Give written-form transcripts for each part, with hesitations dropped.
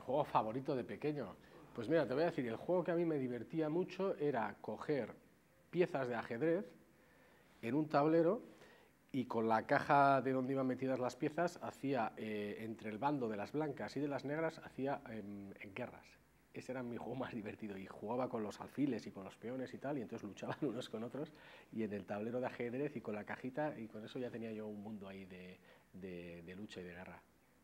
juego favorito de pequeño. Pues mira, te voy a decir, el juego que a mí me divertía mucho era coger piezas de ajedrez en un tablero y con la caja de donde iban metidas las piezas hacía, entre el bando de las blancas y de las negras, hacía en guerras. Ese era mi juego más divertido y jugaba con los alfiles y con los peones y tal, y entonces luchaban unos con otros y en el tablero de ajedrez y con la cajita, y con eso ya tenía yo un mundo ahí de lucha y de guerra.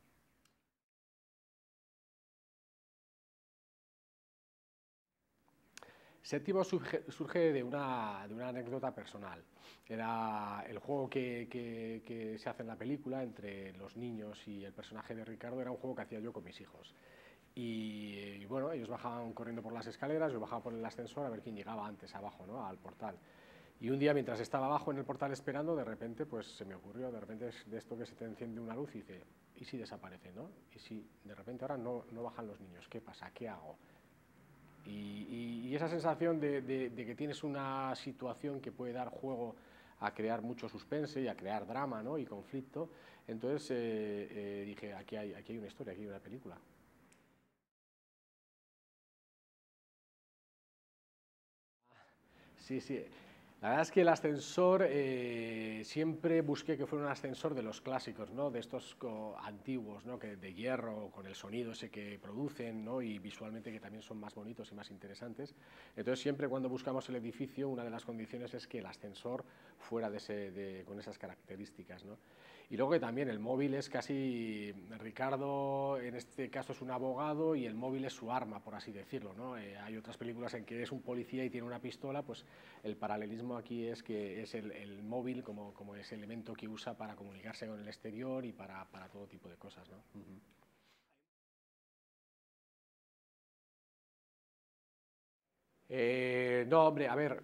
Séptimo surge de una anécdota personal. Era el juego que se hace en la película entre los niños y el personaje de Ricardo, era un juego que hacía yo con mis hijos. Y bueno, ellos bajaban corriendo por las escaleras, yo bajaba por el ascensor a ver quién llegaba antes abajo, ¿no?, al portal. Y un día, mientras estaba abajo en el portal esperando, de repente pues se me ocurrió, de repente es de esto que se te enciende una luz y dice, ¿y si desaparece, no? ¿Y si de repente ahora no bajan los niños? ¿Qué pasa? ¿Qué hago? Y esa sensación de que tienes una situación que puede dar juego a crear mucho suspense y a crear drama, ¿no?, y conflicto, entonces dije, aquí hay una historia, aquí hay una película. Sí, sí. La verdad es que el ascensor siempre busqué que fuera un ascensor de los clásicos, ¿no?, de estos antiguos, ¿no?, que de hierro, con el sonido ese que producen, ¿no?, y visualmente que también son más bonitos y más interesantes. Entonces siempre cuando buscamos el edificio, una de las condiciones es que el ascensor fuera con esas características, ¿no? Y luego que también el móvil es casi, Ricardo en este caso es un abogado y el móvil es su arma, por así decirlo, ¿no? Hay otras películas en que es un policía y tiene una pistola, pues el paralelismo aquí es que es el móvil como ese elemento que usa para comunicarse con el exterior y para todo tipo de cosas, ¿no? No, hombre, a ver,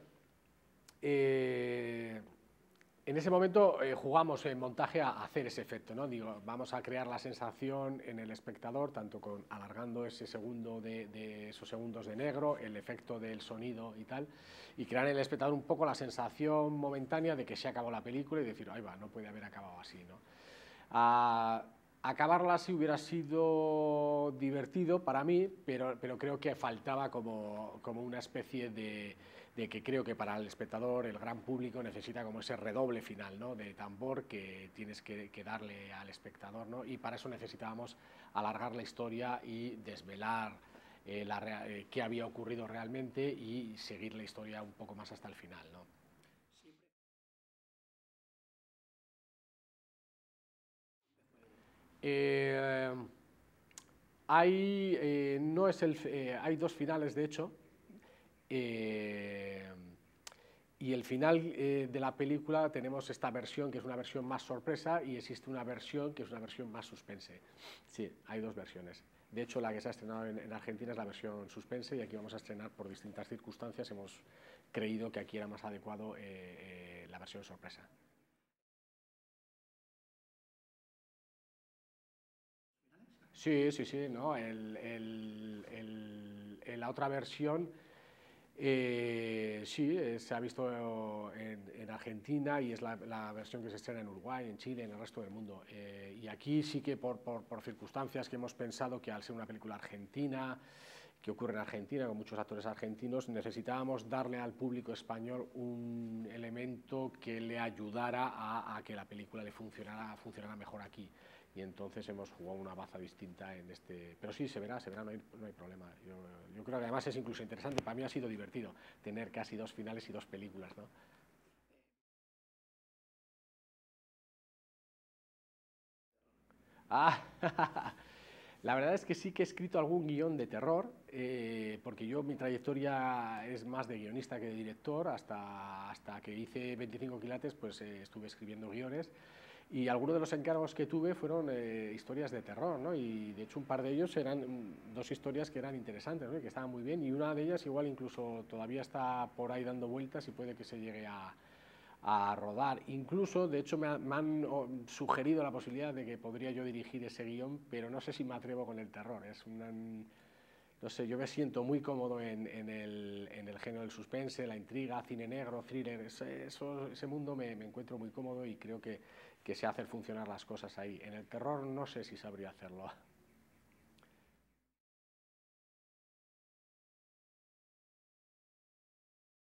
eh, en ese momento jugamos en montaje a hacer ese efecto, ¿no? Digo, vamos a crear la sensación en el espectador, tanto con alargando ese segundo de esos segundos de negro, el efecto del sonido y tal, y crear en el espectador un poco la sensación momentánea de que se acabó la película y decir, ahí va, no puede haber acabado así, ¿no? A, acabarla así hubiera sido divertido para mí, pero creo que faltaba como una especie de que creo que para el espectador, el gran público, necesita como ese redoble final, ¿no?, de tambor que tienes que darle al espectador, ¿no? Y para eso necesitábamos alargar la historia y desvelar qué había ocurrido realmente y seguir la historia un poco más hasta el final, ¿no? Eh, no es hay dos finales, de hecho, eh, y el final de la película tenemos esta versión que es una versión más sorpresa y existe una versión que es una versión más suspense. Sí, hay dos versiones. De hecho, la que se ha estrenado en Argentina es la versión suspense y aquí vamos a estrenar por distintas circunstancias. Hemos creído que aquí era más adecuado la versión sorpresa. Sí, sí, sí, no, en la otra versión sí, se ha visto en Argentina y es la versión que se estrena en Uruguay, en Chile, en el resto del mundo. Y aquí sí que por circunstancias que hemos pensado que al ser una película argentina, que ocurre en Argentina, con muchos actores argentinos, necesitábamos darle al público español un elemento que le ayudara a que la película le funcionara mejor aquí. Y entonces hemos jugado una baza distinta en este... Pero sí, se verá, no hay problema. Yo creo que además es incluso interesante, para mí ha sido divertido tener casi dos finales y dos películas, ¿no? Ah, la verdad es que sí que he escrito algún guión de terror, porque yo mi trayectoria es más de guionista que de director, hasta que hice 25 quilates pues estuve escribiendo guiones y algunos de los encargos que tuve fueron historias de terror, ¿no? Y de hecho un par de ellos eran dos historias que eran interesantes, ¿no?, y que estaban muy bien, y una de ellas igual incluso todavía está por ahí dando vueltas y puede que se llegue a rodar. Incluso, de hecho, me han sugerido la posibilidad de que podría yo dirigir ese guión, pero no sé si me atrevo con el terror. No sé, yo me siento muy cómodo en el género del suspense, la intriga, cine negro, thriller, ese mundo me encuentro muy cómodo y creo que sé hacer funcionar las cosas ahí. En el terror no sé si sabría hacerlo.